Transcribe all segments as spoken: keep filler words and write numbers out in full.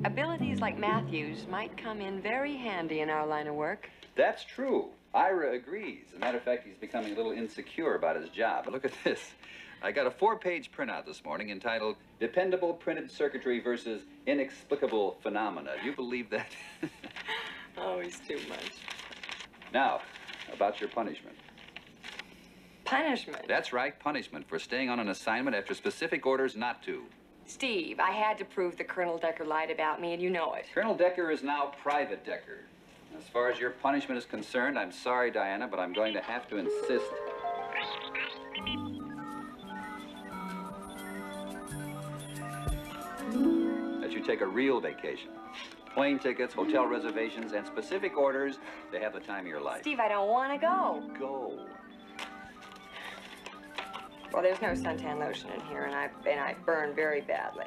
Abilities like Matthew's might come in very handy in our line of work. That's true. Ira agrees. As a matter of fact, he's becoming a little insecure about his job. But look at this. I got a four-page printout this morning entitled Dependable Printed Circuitry versus Inexplicable Phenomena. Do you believe that? Always too much. Now, about your punishment. Punishment? That's right, punishment for staying on an assignment after specific orders not to. Steve, I had to prove that Colonel Decker lied about me, and you know it. Colonel Decker is now Private Decker. As far as your punishment is concerned, I'm sorry, Diana, but I'm going to have to insist. That you take a real vacation. Plane tickets, hotel reservations, and specific orders to have the time of your life. Steve, I don't want to go. Go. Well, there's no suntan lotion in here, and I and I burn very badly.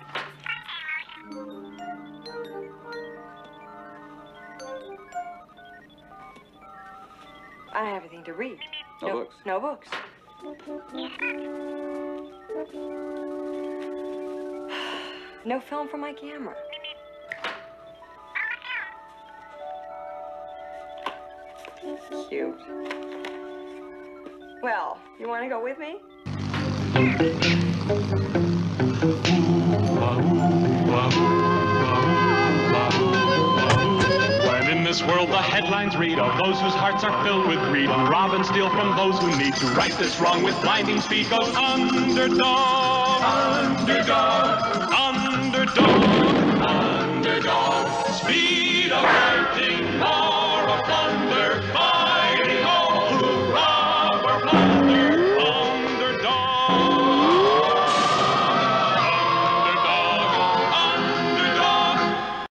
I don't have anything to read. No, no books? No books. No film for my camera. Cute. Well, you want to go with me? When in this world the headlines read of those whose hearts are filled with greed, and rob and steal from those who need to right this wrong with blinding speed, goes underdog, underdog, underdog, underdog, speed of lightning, roar of thunder, fighting all who rob or plunder, underdog, underdog, underdog.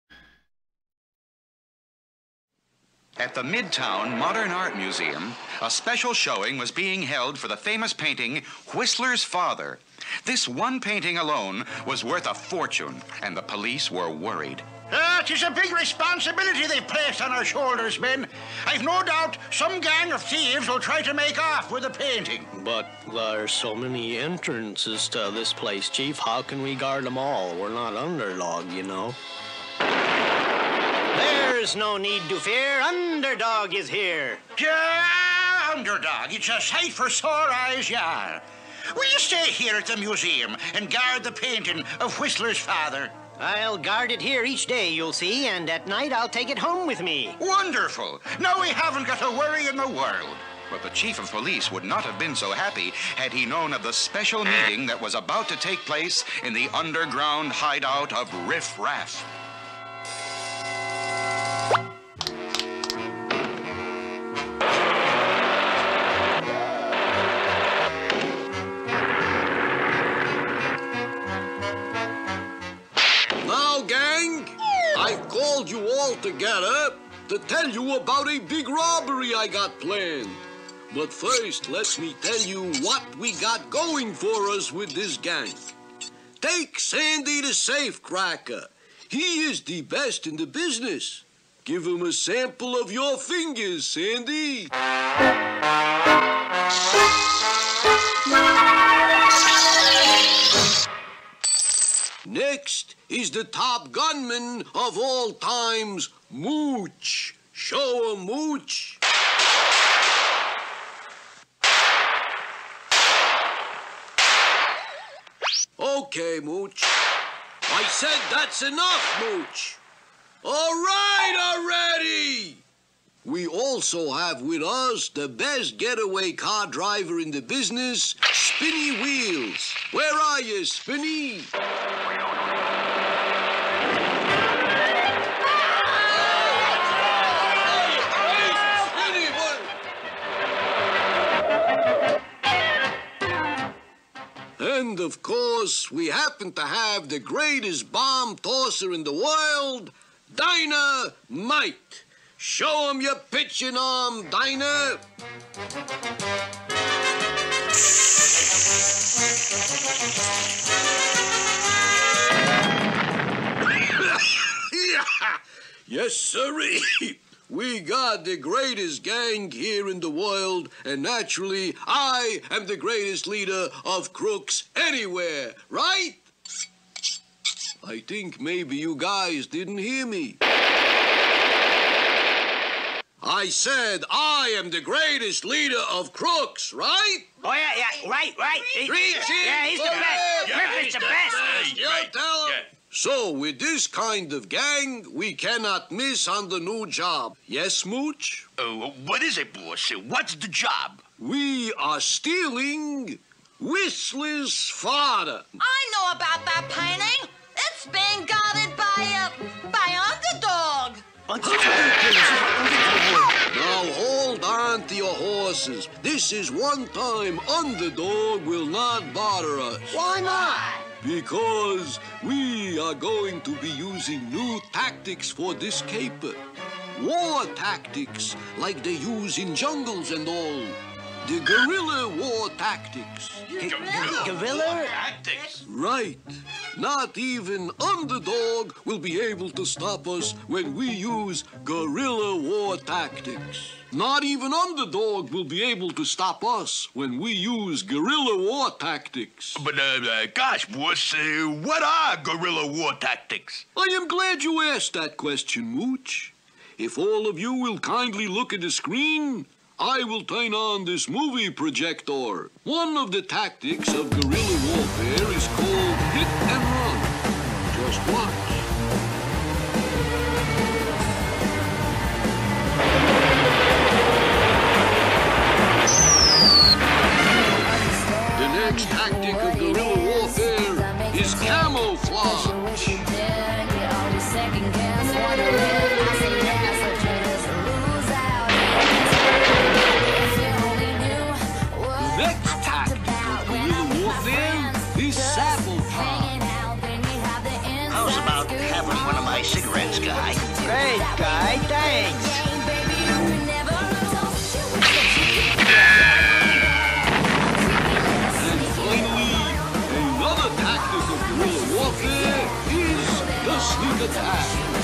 At the Midtown Modern Art Museum, a special showing was being held for the famous painting, Whistler's Father. This one painting alone was worth a fortune, and the police were worried. Ah, it is a big responsibility they've placed on our shoulders, men. I've no doubt some gang of thieves will try to make off with the painting. But there's so many entrances to this place, Chief. How can we guard them all? We're not underdog, you know. There's no need to fear. Underdog is here. Yeah, underdog. It's a sight for sore eyes, yeah. Will you stay here at the museum and guard the painting of Whistler's Father? I'll guard it here each day, you'll see, and at night I'll take it home with me. Wonderful. Now we haven't got a worry in the world. But the chief of police would not have been so happy had he known of the special meeting that was about to take place in the underground hideout of Riff Raff. I've called you all together to tell you about a big robbery I got planned. But first, let me tell you what we got going for us with this gang. Take Sandy the safecracker. He is the best in the business. Give him a sample of your fingers, Sandy. Next is the top gunman of all times, Mooch. Show him, Mooch. Okay, Mooch. I said that's enough, Mooch. All right already. We also have with us the best getaway car driver in the business, Spinny Wheels. Where are you, Spinny? And of course, we happen to have the greatest bomb tosser in the world, Dynamite. Show him your pitching arm, Dinah. Yes, sirree. We got the greatest gang here in the world, and naturally, I am the greatest leader of crooks anywhere, right? I think maybe you guys didn't hear me. I said I am the greatest leader of crooks, right? Oh, yeah, yeah, right, right. He- Three cheers yeah, he's the for best. him. Griffith's the best. You tell him. So, with this kind of gang, we cannot miss on the new job. Yes, Smooch? Oh, what is it, boss? What's the job? We are stealing Whistler's father. I know about that painting. It's being guarded by, uh, by Underdog. Now hold on to your horses. This is one time Underdog will not bother us. Why not? Because we are going to be using new tactics for this caper. War tactics like they use in jungles and all. The guerrilla war tactics. Gorilla? Tactics. Right. Not even Underdog will be able to stop us when we use guerrilla war tactics. Not even Underdog will be able to stop us when we use guerrilla war tactics. But, uh, uh gosh, boss, uh, what are guerrilla war tactics? I am glad you asked that question, Mooch. If all of you will kindly look at the screen, I will turn on this movie projector. One of the tactics of guerrilla warfare is called hit and run. Just watch. The next tactic of guerrilla warfare is camouflage. Next tactic of guerrilla warfare is sabotage. How's about having one of my cigarettes, guy? Great, guy, thanks. And finally, another tactic of guerrilla warfare is the sneak attack.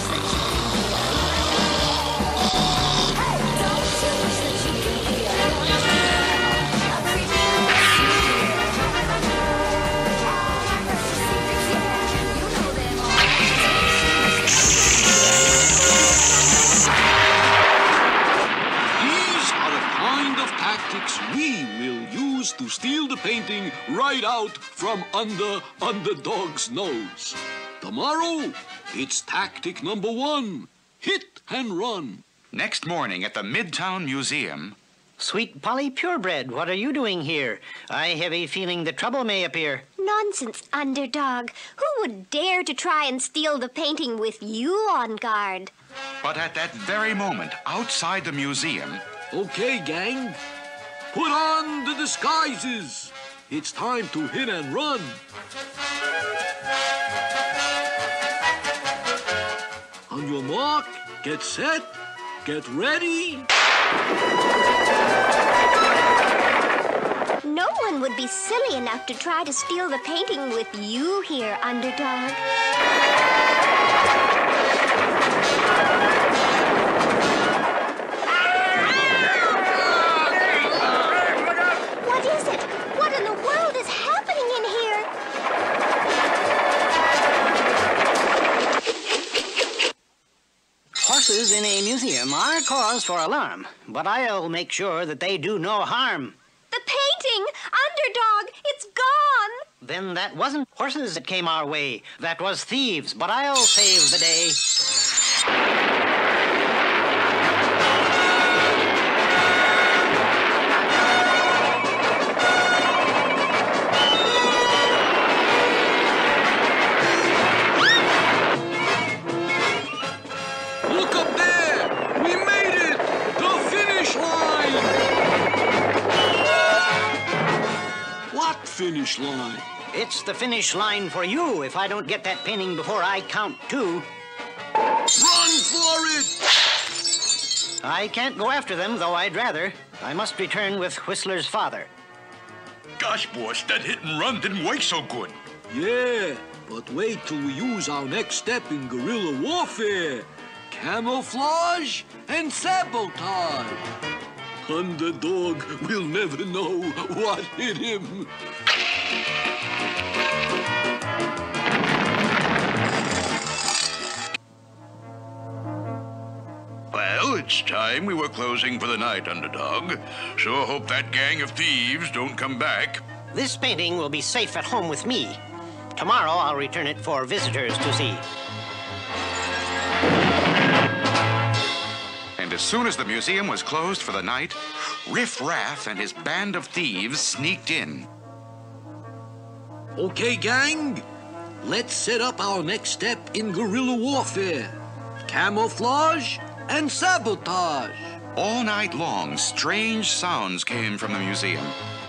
We will use to steal the painting right out from under Underdog's nose. Tomorrow, it's tactic number one, hit and run. Next morning at the Midtown Museum. Sweet Polly Purebred, what are you doing here? I have a feeling that trouble may appear. Nonsense, Underdog. Who would dare to try and steal the painting with you on guard? But at that very moment, outside the museum... Okay, gang. Put on the disguises. It's time to hit and run. On your mark, get set, get ready. No one would be silly enough to try to steal the painting with you here, Underdog. What is it? What in the world is happening in here? Horses in a museum are cause for alarm, but I'll make sure that they do no harm. The painting! Underdog! It's gone! Then that wasn't horses that came our way. That was thieves, but I'll save the day. Look up there! We made it! The finish line! What finish line? It's the finish line for you if I don't get that painting before I count two. Run for it! I can't go after them, though I'd rather. I must return with Whistler's father. Gosh, boss, that hit and run didn't work so good. Yeah, but wait till we use our next step in guerrilla warfare. Camouflage and sabotage. Underdog will never know what hit him. Well, it's time we were closing for the night, Underdog. Sure hope that gang of thieves don't come back. This painting will be safe at home with me. Tomorrow I'll return it for visitors to see. And as soon as the museum was closed for the night, Riff Raff and his band of thieves sneaked in. Okay, gang. Let's set up our next step in guerrilla warfare. Camouflage and sabotage. All night long, strange sounds came from the museum.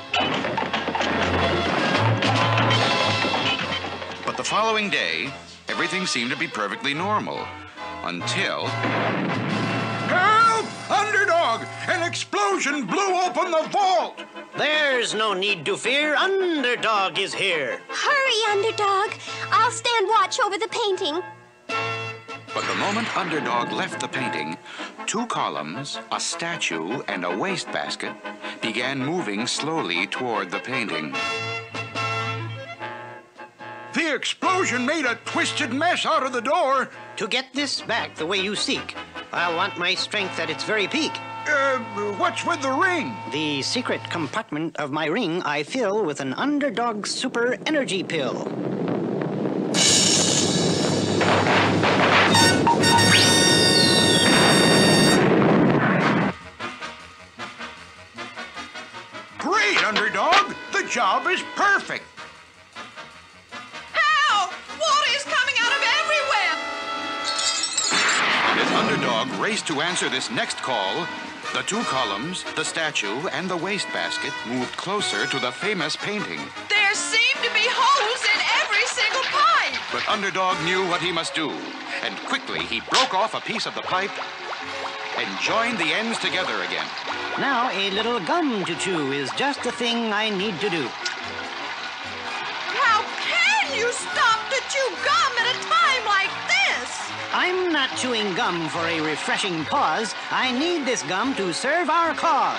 But the following day, everything seemed to be perfectly normal. Until... Help! Underdog! An explosion blew open the vault! There's no need to fear. Underdog is here. Hurry, Underdog. I'll stand watch over the painting. But the moment Underdog left the painting, two columns, a statue, and a wastebasket began moving slowly toward the painting. The explosion made a twisted mess out of the door. To get this back the way you seek, I want my strength at its very peak. Uh, what's with the ring? The secret compartment of my ring I fill with an Underdog Super Energy Pill. Great, Underdog! The job is perfect! Help! Water is coming out of everywhere! And as Underdog raced to answer this next call, the two columns, the statue, and the wastebasket moved closer to the famous painting. There seem to be holes in every single pipe! But Underdog knew what he must do, and quickly he broke off a piece of the pipe and joined the ends together again. Now a little gum to chew is just the thing I need to do. How can you stop to chew gum at a time like this? I'm not chewing gum for a refreshing pause. I need this gum to serve our cause.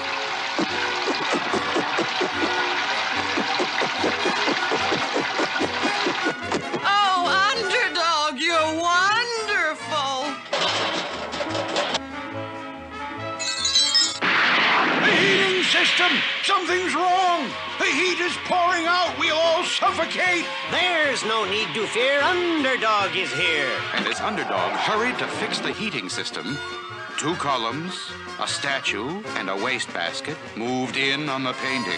Oh, Underdog, you're wonderful! The heating system! Something's wrong! The heat is pouring out! We'll all suffocate! There's no need to fear. Underdog is here. And as Underdog hurried to fix the heating system, two columns, a statue, and a wastebasket moved in on the painting.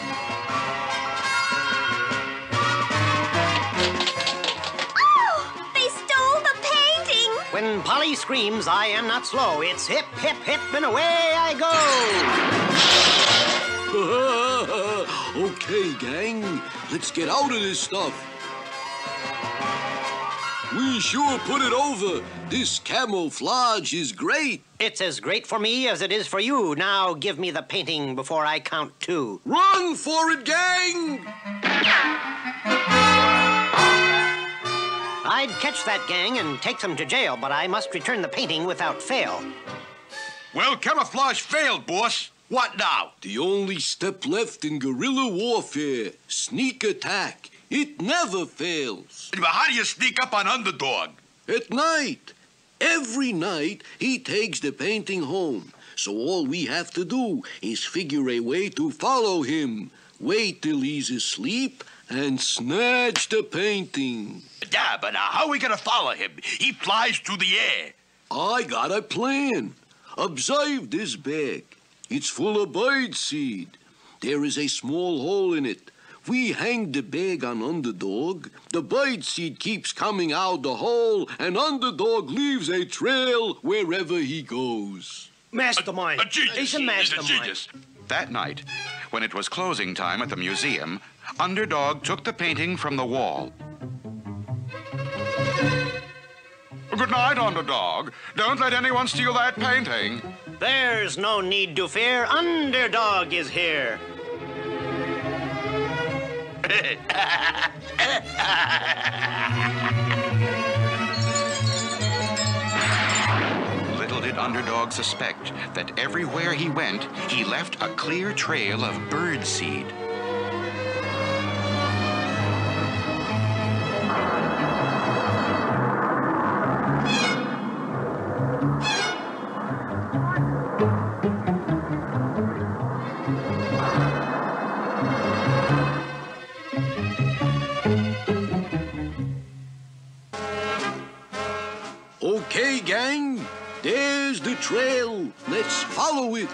Oh, they stole the painting. When Polly screams, I am not slow. It's hip, hip, hip, and away I go. Okay, gang. Let's get out of this stuff. We sure put it over. This camouflage is great. It's as great for me as it is for you. Now give me the painting before I count two. Run for it, gang! I'd catch that gang and take them to jail, but I must return the painting without fail. Well, camouflage failed, boss. What now? The only step left in guerrilla warfare, sneak attack. It never fails. But how do you sneak up on Underdog? At night. Every night, he takes the painting home. So all we have to do is figure a way to follow him. Wait till he's asleep and snatch the painting. Yeah, but uh, how are we gonna follow him? He flies through the air. I got a plan. Observe this bag. It's full of bird seed. There is a small hole in it. We hang the bag on Underdog. The bird seed keeps coming out the hole, and Underdog leaves a trail wherever he goes. Mastermind. A, a genius. He's a mastermind. He's a genius. That night, when it was closing time at the museum, Underdog took the painting from the wall. Good night, Underdog. Don't let anyone steal that painting. There's no need to fear. Underdog is here. Little did Underdog suspect that everywhere he went, he left a clear trail of bird seed. Okay, gang. There's the trail. Let's follow it.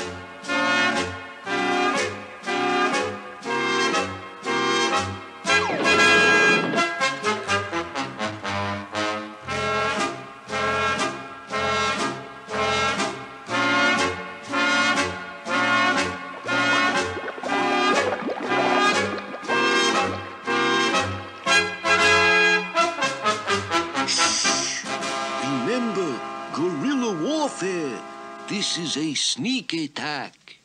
Remember, guerrilla warfare. This is a sneak attack.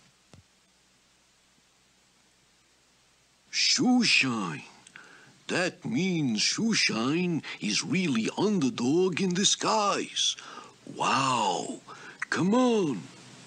Shoeshine. That means Shoeshine is really underdog in disguise. Wow. Come on.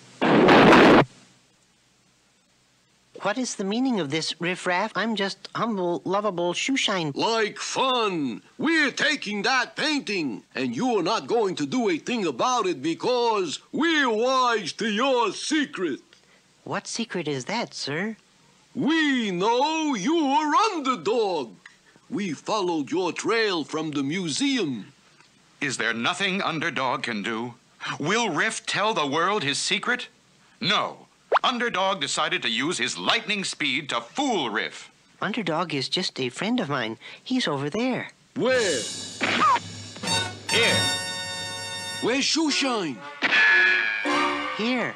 What is the meaning of this, riffraff? I'm just humble, lovable Shoeshine. Like fun. We're taking that painting, and you're not going to do a thing about it because we're wise to your secret. What secret is that, sir? We know you're underdog. We followed your trail from the museum. Is there nothing Underdog can do? Will Riff tell the world his secret? No. Underdog decided to use his lightning speed to fool Riff. Underdog is just a friend of mine. He's over there. Where? Here. Where's Shoeshine? Here.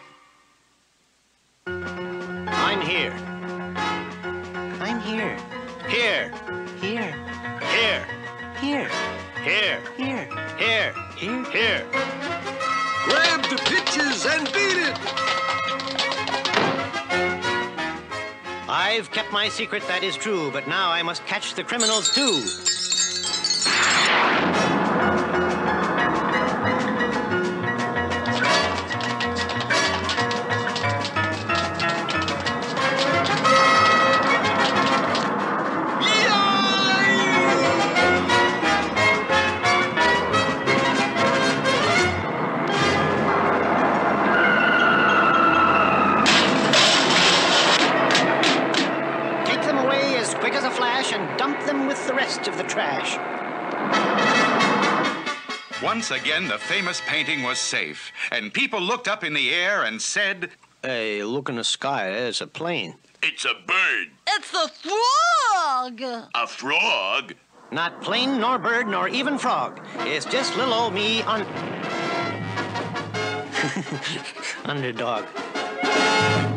I'm here. I'm here. Here. Here. Here. Here. Here. Here. Here. Here. Here. Grab the pitches and beat it. I've kept my secret, that is true, but now I must catch the criminals too. And dump them with the rest of the trash. Once again, the famous painting was safe, and people looked up in the air and said, Hey, look in the sky. There's a plane. It's a bird. It's a frog. A frog? Not plane, nor bird, nor even frog. It's just little old me on... Underdog.